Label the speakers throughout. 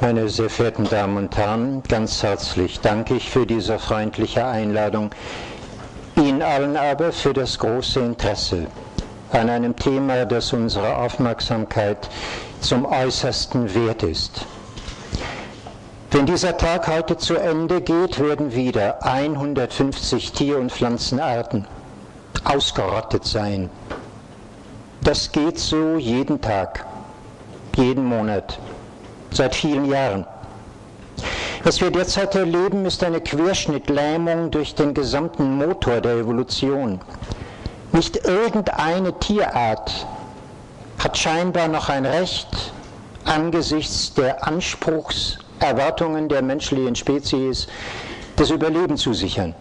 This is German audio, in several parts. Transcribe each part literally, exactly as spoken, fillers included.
Speaker 1: Meine sehr verehrten Damen und Herren, ganz herzlich danke ich für diese freundliche Einladung, Ihnen allen aber für das große Interesse an einem Thema, das unsere Aufmerksamkeit zum Äußersten wert ist. Wenn dieser Tag heute zu Ende geht, werden wieder hundertfünfzig Tier- und Pflanzenarten ausgerottet sein. Das geht so jeden Tag, jeden Monat, seit vielen Jahren. Was wir derzeit erleben, ist eine Querschnittlähmung durch den gesamten Motor der Evolution. Nicht irgendeine Tierart hat scheinbar noch ein Recht, angesichts der Anspruchserwartungen der menschlichen Spezies das Überleben zu sichern.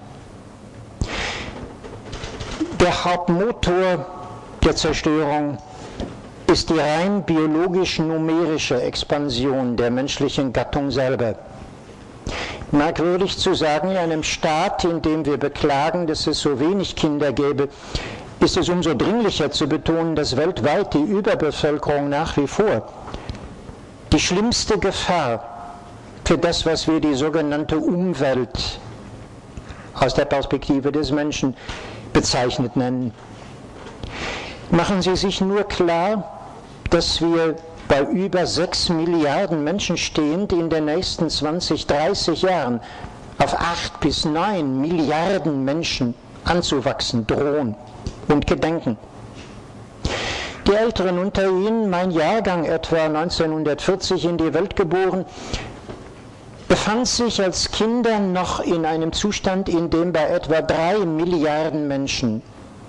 Speaker 1: Der Hauptmotor der Zerstörung ist die rein biologisch-numerische Expansion der menschlichen Gattung selber. Merkwürdig zu sagen, in einem Staat, in dem wir beklagen, dass es so wenig Kinder gäbe, ist es umso dringlicher zu betonen, dass weltweit die Überbevölkerung nach wie vor die schlimmste Gefahr für das, was wir die sogenannte Umwelt aus der Perspektive des Menschen bezeichnet nennen. Machen Sie sich nur klar, dass wir bei über sechs Milliarden Menschen stehend in den nächsten zwanzig, dreißig Jahren auf acht bis neun Milliarden Menschen anzuwachsen drohen und gedenken. Die Älteren unter Ihnen, mein Jahrgang etwa neunzehnhundertvierzig in die Welt geboren, befand sich als Kinder noch in einem Zustand, in dem bei etwa drei Milliarden Menschen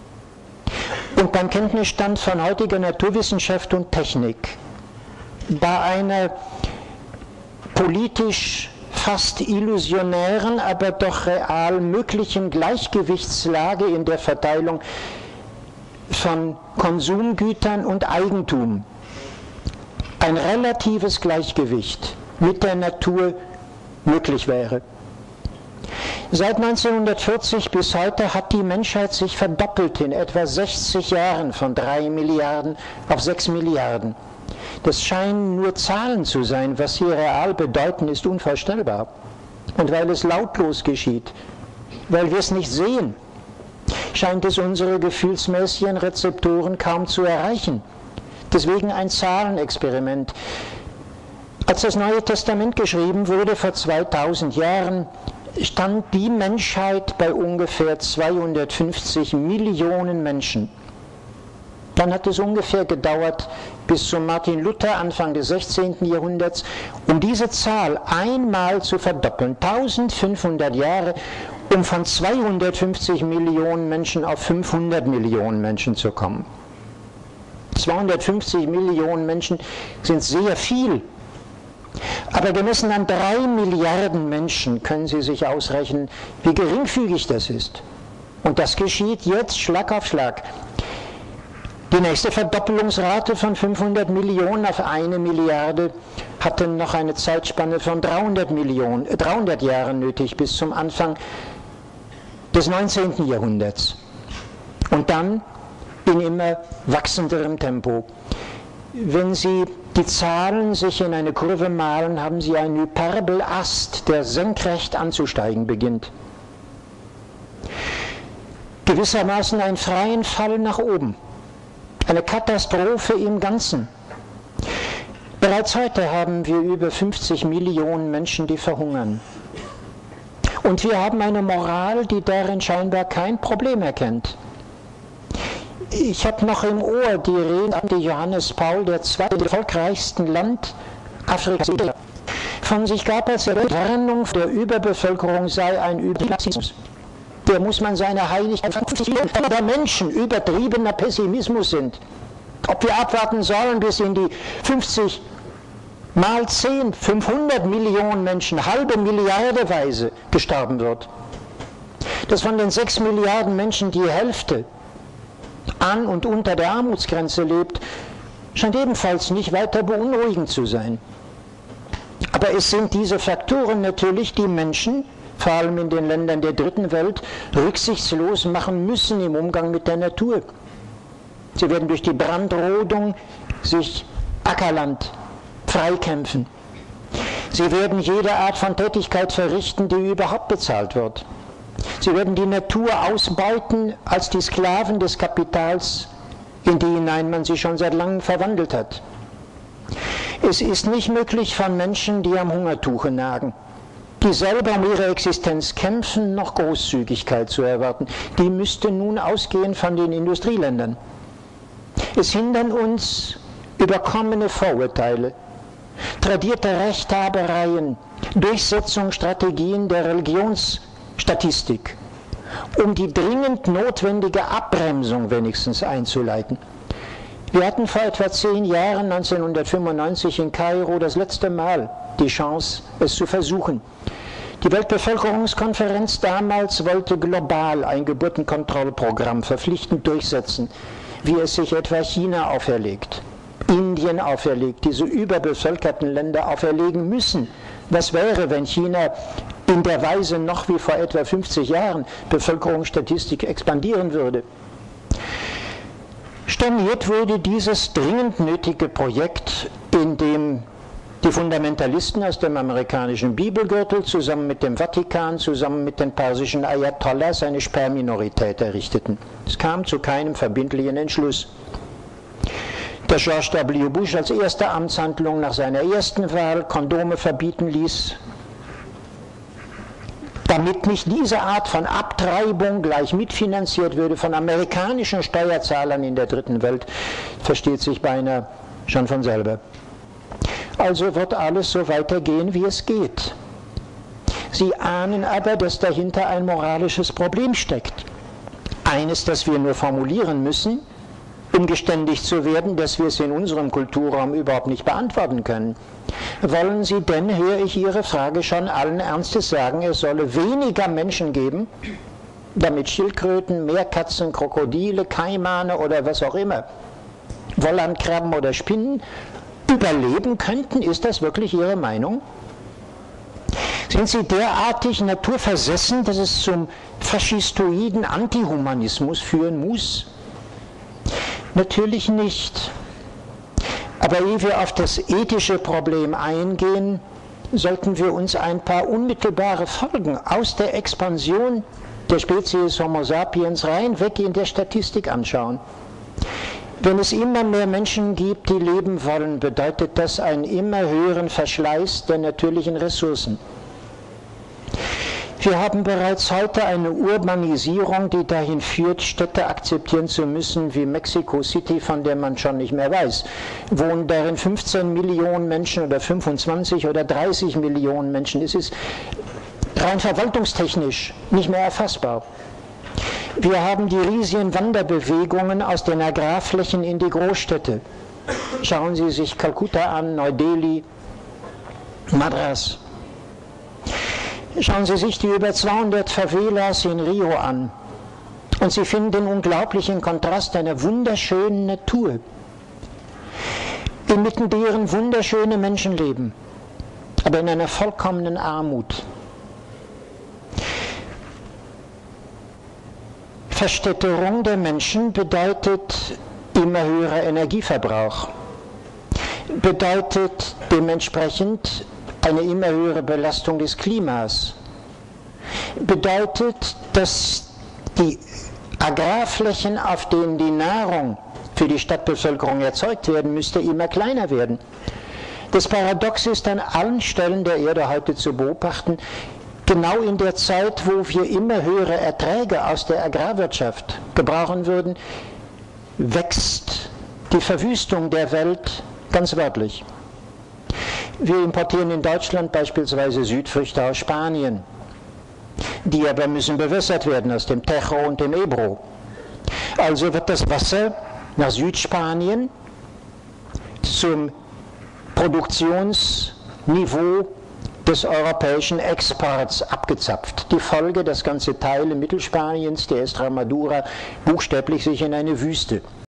Speaker 1: und beim Kenntnisstand von heutiger Naturwissenschaft und Technik bei einer politisch fast illusionären, aber doch real möglichen Gleichgewichtslage in der Verteilung von Konsumgütern und Eigentum, ein relatives Gleichgewicht mit der Natur möglich wäre. Seit neunzehnhundertvierzig bis heute hat die Menschheit sich verdoppelt in etwa sechzig Jahren von drei Milliarden auf sechs Milliarden. Das scheinen nur Zahlen zu sein, was sie real bedeuten, ist unvorstellbar. Und weil es lautlos geschieht, weil wir es nicht sehen, scheint es unsere gefühlsmäßigen Rezeptoren kaum zu erreichen. Deswegen ein Zahlenexperiment. Als das Neue Testament geschrieben wurde vor zweitausend Jahren, stand die Menschheit bei ungefähr zweihundertfünfzig Millionen Menschen. Dann hat es ungefähr gedauert bis zu Martin Luther, Anfang des sechzehnten Jahrhunderts, um diese Zahl einmal zu verdoppeln. eintausendfünfhundert Jahre, um von zweihundertfünfzig Millionen Menschen auf fünfhundert Millionen Menschen zu kommen. zweihundertfünfzig Millionen Menschen sind sehr viel. Aber gemessen an drei Milliarden Menschen können Sie sich ausrechnen, wie geringfügig das ist. Und das geschieht jetzt Schlag auf Schlag. Die nächste Verdoppelungsrate von fünfhundert Millionen auf eine Milliarde hatte noch eine Zeitspanne von dreihundert Millionen, dreihundert Jahren nötig bis zum Anfang des neunzehnten Jahrhunderts. Und dann in immer wachsenderem Tempo. Wenn Sie die Zahlen sich in eine Kurve malen, haben Sie einen Hyperbolast, der senkrecht anzusteigen beginnt. Gewissermaßen einen freien Fall nach oben. Eine Katastrophe im Ganzen. Bereits heute haben wir über fünfzig Millionen Menschen, die verhungern. Und wir haben eine Moral, die darin scheinbar kein Problem erkennt. Ich habe noch im Ohr die Rede an Johannes Paul der Zweite, dem erfolgreichsten Land Afrikas, von sich gab, als die Warnung der Überbevölkerung sei ein Überrassismus. Der muss man seine Heiligkeit der Menschen übertriebener Pessimismus sind. Ob wir abwarten sollen, bis in die fünfzig mal zehn, fünfhundert Millionen Menschen, halbe Milliardeweise gestorben wird. Dass von den sechs Milliarden Menschen die Hälfte an und unter der Armutsgrenze lebt, scheint ebenfalls nicht weiter beunruhigend zu sein. Aber es sind diese Faktoren natürlich, die Menschen, vor allem in den Ländern der dritten Welt, rücksichtslos machen müssen im Umgang mit der Natur. Sie werden durch die Brandrodung sich Ackerland freikämpfen. Sie werden jede Art von Tätigkeit verrichten, die überhaupt bezahlt wird. Sie werden die Natur ausbeuten als die Sklaven des Kapitals, in die hinein man sie schon seit langem verwandelt hat. Es ist nicht möglich von Menschen, die am Hungertuche nagen, die selber um ihre Existenz kämpfen, noch Großzügigkeit zu erwarten. Die müsste nun ausgehen von den Industrieländern. Es hindern uns überkommene Vorurteile, tradierte Rechthabereien, Durchsetzungsstrategien der Religionsstatistik, um die dringend notwendige Abbremsung wenigstens einzuleiten. Wir hatten vor etwa zehn Jahren, neunzehnhundertfünfundneunzig in Kairo, das letzte Mal die Chance, es zu versuchen. Die Weltbevölkerungskonferenz damals wollte global ein Geburtenkontrollprogramm verpflichtend durchsetzen, wie es sich etwa China auferlegt, Indien auferlegt, diese überbevölkerten Länder auferlegen müssen. Was wäre, wenn China in der Weise noch wie vor etwa fünfzig Jahren Bevölkerungsstatistik expandieren würde? Storniert wurde dieses dringend nötige Projekt, in dem die Fundamentalisten aus dem amerikanischen Bibelgürtel zusammen mit dem Vatikan, zusammen mit den persischen Ayatollahs eine Sperrminorität errichteten. Es kam zu keinem verbindlichen Entschluss. Der George W. Bush als erste Amtshandlung nach seiner ersten Wahl Kondome verbieten ließ, damit nicht diese Art von Abtreibung gleich mitfinanziert würde von amerikanischen Steuerzahlern in der dritten Welt, versteht sich beinahe schon von selber. Also wird alles so weitergehen, wie es geht. Sie ahnen aber, dass dahinter ein moralisches Problem steckt. Eines, das wir nur formulieren müssen, um geständig zu werden, dass wir es in unserem Kulturraum überhaupt nicht beantworten können. Wollen Sie denn, höre ich Ihre Frage schon allen Ernstes sagen, es solle weniger Menschen geben, damit Schildkröten, Meerkatzen, Krokodile, Kaimane oder was auch immer, Wollandkrabben oder Spinnen überleben könnten? Ist das wirklich Ihre Meinung? Sind Sie derartig naturversessen, dass es zum faschistoiden Antihumanismus führen muss? Natürlich nicht. Aber ehe wir auf das ethische Problem eingehen, sollten wir uns ein paar unmittelbare Folgen aus der Expansion der Spezies Homo sapiens rein weg in der Statistik anschauen. Wenn es immer mehr Menschen gibt, die leben wollen, bedeutet das einen immer höheren Verschleiß der natürlichen Ressourcen. Wir haben bereits heute eine Urbanisierung, die dahin führt, Städte akzeptieren zu müssen wie Mexico City, von der man schon nicht mehr weiß. Wohnen darin fünfzehn Millionen Menschen oder fünfundzwanzig oder dreißig Millionen Menschen? Es ist rein verwaltungstechnisch nicht mehr erfassbar. Wir haben die riesigen Wanderbewegungen aus den Agrarflächen in die Großstädte. Schauen Sie sich Kalkutta an, Neu-Delhi, Madras. Schauen Sie sich die über zweihundert Favelas in Rio an und Sie finden den unglaublichen Kontrast einer wunderschönen Natur, inmitten deren wunderschöne Menschen leben, aber in einer vollkommenen Armut. Verstädterung der Menschen bedeutet immer höherer Energieverbrauch, bedeutet dementsprechend eine immer höhere Belastung des Klimas, bedeutet, dass die Agrarflächen, auf denen die Nahrung für die Stadtbevölkerung erzeugt werden müsste, immer kleiner werden. Das Paradox ist an allen Stellen der Erde heute zu beobachten, genau in der Zeit, wo wir immer höhere Erträge aus der Agrarwirtschaft gebrauchen würden, wächst die Verwüstung der Welt ganz wörtlich. Wir importieren in Deutschland beispielsweise Südfrüchte aus Spanien. Die aber müssen bewässert werden aus dem Tejo und dem Ebro. Also wird das Wasser nach Südspanien zum Produktionsniveau des europäischen Exports abgezapft. Die Folge, dass ganze Teile Mittelspaniens, der Extremadura, buchstäblich sich in eine Wüste